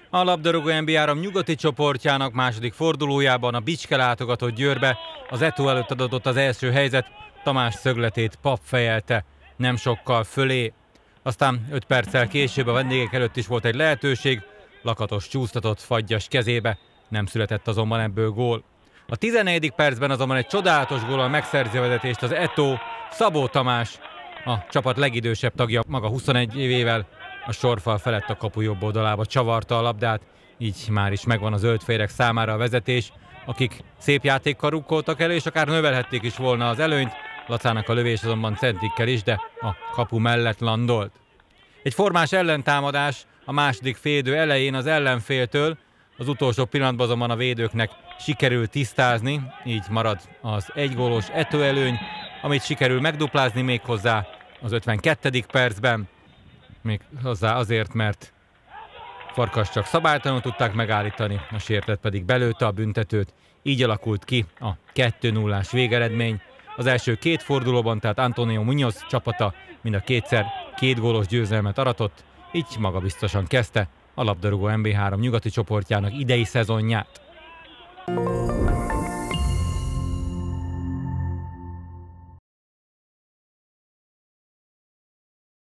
A labdarúgó NB3 nyugati csoportjának második fordulójában a Bicske látogatott Győrbe, az Eto előtt adott az első helyzet, Tamás szögletét Pap fejelte nem sokkal fölé. Aztán 5 perccel később a vendégek előtt is volt egy lehetőség, Lakatos csúsztatott Fagyas kezébe, nem született azonban ebből gól. A 14. percben azonban egy csodálatos góllal megszerzi a vezetést az Eto, Szabó Tamás, a csapat legidősebb tagja, maga 21 évével, a sorfal felett a kapu jobb oldalába csavarta a labdát, így már is megvan a zöldfehérek számára a vezetés, akik szép játékkal rukkoltak elő, és akár növelhették is volna az előnyt. Lacának a lövés azonban centikkel is, de a kapu mellett landolt. Egy formás ellentámadás a második félidő elején az ellenféltől, az utolsó pillanatban azonban a védőknek sikerül tisztázni, így marad az egygólos Eto előny, amit sikerül megduplázni méghozzá az 52. percben. Még hozzá azért, mert Farkas csak szabálytalanul tudták megállítani, a sértett pedig belőtte a büntetőt. Így alakult ki a 2-0-ás végeredmény. Az első 2 fordulóban, tehát Antonio Muñoz csapata mind a kétszer 2 gólos győzelmet aratott, így magabiztosan kezdte a labdarúgó NB3 nyugati csoportjának idei szezonját.